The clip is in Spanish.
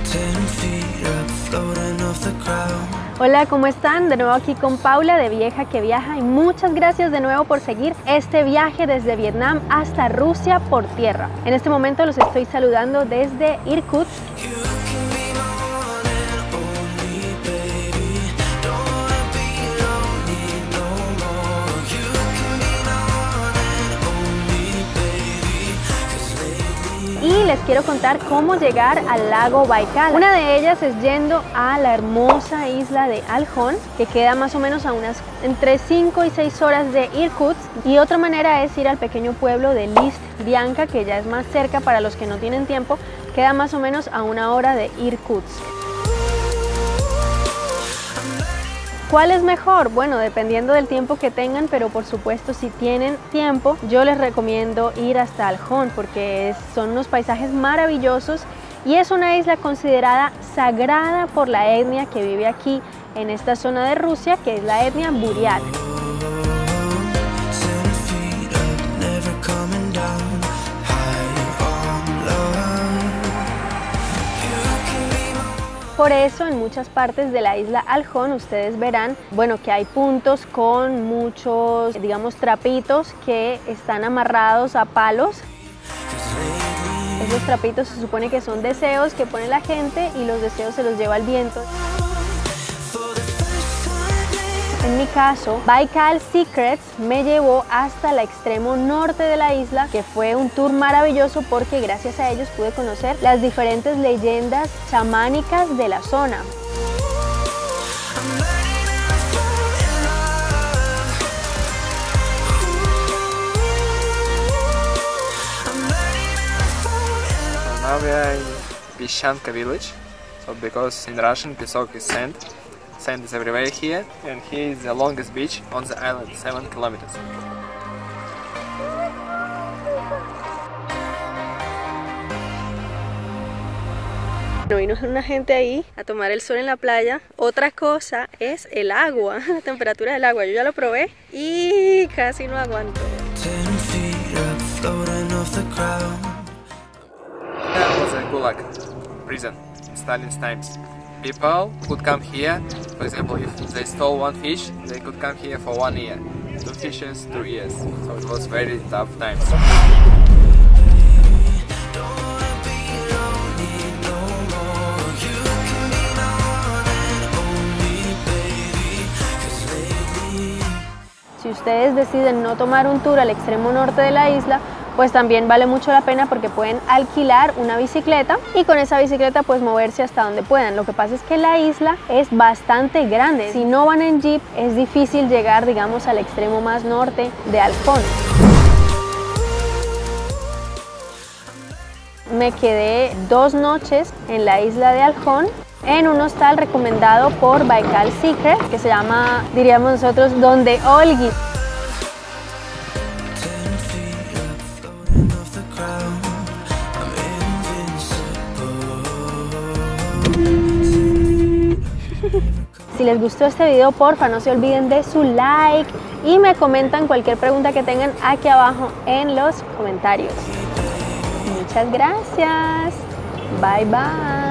Hola, ¿cómo están? De nuevo aquí con Paula de Vieja que Viaja y muchas gracias de nuevo por seguir este viaje desde Vietnam hasta Rusia por tierra. En este momento los estoy saludando desde Irkutsk. Y les quiero contar cómo llegar al lago Baikal. Una de ellas es yendo a la hermosa isla de Aljón, que queda más o menos a unas entre 5 y 6 horas de Irkutsk. Y otra manera es ir al pequeño pueblo de List-Bianka, que ya es más cerca para los que no tienen tiempo, queda más o menos a 1 hora de Irkutsk. ¿Cuál es mejor? Bueno, dependiendo del tiempo que tengan, pero por supuesto si tienen tiempo, yo les recomiendo ir hasta Aljón porque son unos paisajes maravillosos y es una isla considerada sagrada por la etnia que vive aquí en esta zona de Rusia, que es la etnia Buriat. Por eso en muchas partes de la isla Aljón ustedes verán, bueno, que hay puntos con muchos, digamos, trapitos que están amarrados a palos. Esos trapitos se supone que son deseos que pone la gente y los deseos se los lleva el viento. En mi caso, Baikal Secrets me llevó hasta el extremo norte de la isla, que fue un tour maravilloso porque gracias a ellos pude conocer las diferentes leyendas chamánicas de la zona. Now we are in Pishanka village, so because in Russian Pisok is sand. Sand is everywhere here, and here is the longest beach on the island, 7 kilometers. Bueno, vino una gente ahí a tomar el sol en la playa. Otra cosa es el agua, la temperatura del agua. Yo ya lo probé y casi no aguanto. That was a Gulag prison in Stalin's times. People could come here, for example, if they stole 1 fish, they could come here for 1 year. 2 fishes, 2 years. So it was very tough times. Si ustedes deciden no tomar un tour al extremo norte de la isla, pues también vale mucho la pena porque pueden alquilar una bicicleta y con esa bicicleta pues moverse hasta donde puedan. Lo que pasa es que la isla es bastante grande. Si no van en jeep es difícil llegar, digamos, al extremo más norte de Aljón. Me quedé 2 noches en la isla de Aljón en un hostal recomendado por Baikal Secret, que se llama, diríamos nosotros, Donde Olgi. Si les gustó este video, porfa, no se olviden de su like y me comentan cualquier pregunta que tengan aquí abajo en los comentarios. Muchas gracias. Bye, bye.